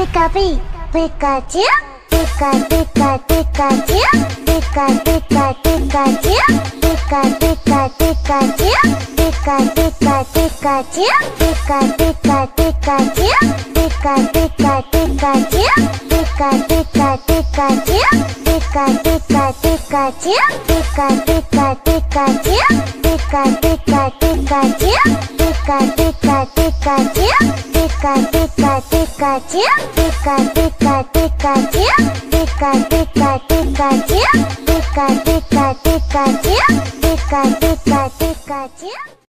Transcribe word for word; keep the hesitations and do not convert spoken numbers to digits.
Pika pi, Pikachu, Pika Pika Pikachu, Pika Pika Pikachu, Pika Pika Pikachu, Pika Pika Pikachu, Pika Pika Pikachu, Pika Pika Pikachu, Pika Pika Pikachu, Pika Pika Pikachu, Pika Pika Pikachu, Pika Pika Pikachu, Pika Pika Pikachu, Pika Pika Pikachu, Pika Pika Pikachu, Pika Pika Pikachu, Pika Pika Pikachu, Pika Pika Pikachu.